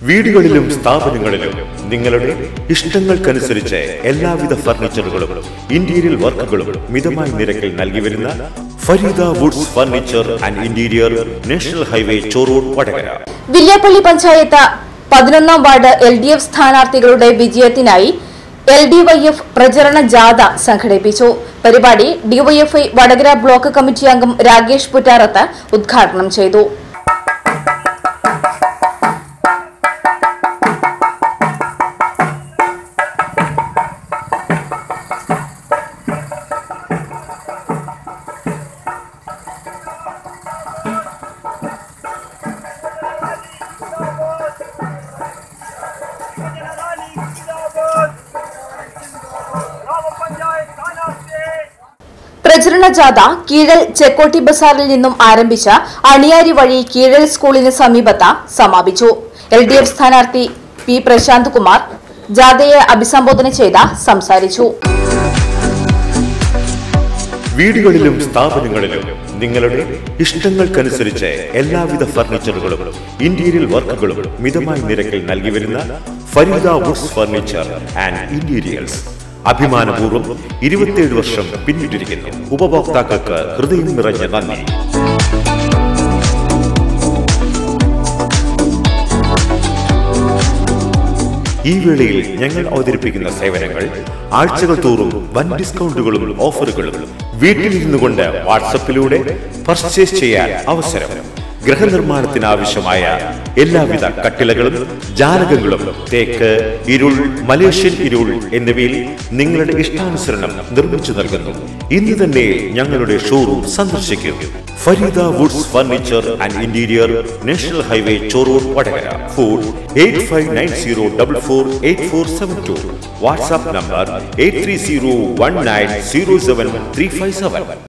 വീടുകളിലും സ്ഥാപനങ്ങളിലും നിങ്ങളുടെ ഇഷ്ടങ്ങൾക്കനുസരിച്ച് എല്ലാവിധ ഫർണിച്ചറുകളും ഇന്റീരിയർ വർക്കുകളും മിതമായ നിരക്കിൽ നൽകി വരുന്ന Fareeda woods furniture and interior national highway Choroor Vadakara. Villiappally panchayat 11ാം വാർഡ് LDF സ്ഥാനാർത്ഥികളുടെ വിജയത്തിനായി LDYF പ്രചരണ ജാഥ സംഘടിപ്പിച്ചു. പരിപാടി DYFI വടകര ബ്ലോക്ക് കമ്മിറ്റി അംഗം രാകേഷ് പുറ്റാറത്ത് ഉദ്ഘാടനം ചെയ്തു. പ്രചരണ ജാഥ കീഴൽ ചെക്കോട്ടി ബസാറിൽ നിന്നും ആരംഭിച്ച അണിയാരി വഴി കീഴൽ സ്കൂളിന് സമീപത്ത് സമാപിച്ചു. LDF സ്ഥാനാർത്ഥി P. പ്രശാന്ത് കുമാർ ജാഥയെ അഭിസംബോധന ചെയ്ത് സംസാരിച്ചു. വീടുകളിലും സ്ഥാപനങ്ങളിലും നിങ്ങളുടെ ഇഷ്ടങ്ങൾക്കനുസരിച്ച് എല്ലാവിധ ഫർണിച്ചറുകളും ഇന്റീരിയർ വർക്കുകളും മിതമായ നിരക്കിൽ നൽകി വരുന്ന Fareeda woods furniture and interiors അഭിമാനപൂർവ്വം 27 വർഷം പിന്നിട്ടിരിക്കുന്നു. ഉപഭോക്താക്കൾക്ക് ഹൃദയം നിറഞ്ഞ നന്ദി. ഈ വേളയിൽ ഞങ്ങൾ അവതരിപ്പിക്കുന്ന സേവനങ്ങൾ ആഴ്ചകൾ തോറും വൻ ഡിസ്കൗണ്ടുകളും ഓഫറുകളും, വീട്ടിലിരുന്നു കൊണ്ട് വാട്സപ്പിലൂടെ പർച്ചേസ് ചെയ്യാൻ അവസരം, ഗൃഹനിർമ്മാണത്തിന് ആവശ്യമായ എല്ലാവിധ കട്ടിലകളും ജാലകങ്ങളും തേക്ക്, ഇരുൾ, മലേഷ്യൻ ഇരുൾ എന്നിവയിൽ നിങ്ങളുടെ ഇഷ്ടാനുസരണം നിർമ്മിച്ചു നൽകുന്നു. ഇന്ന് തന്നെ ഞങ്ങളുടെ ഷോറൂം സന്ദർശിക്കൂ. Fareeda woods furniture and interior, national highway Choroor Vadakara. Phone 8590448472. WhatsApp number 8301907357.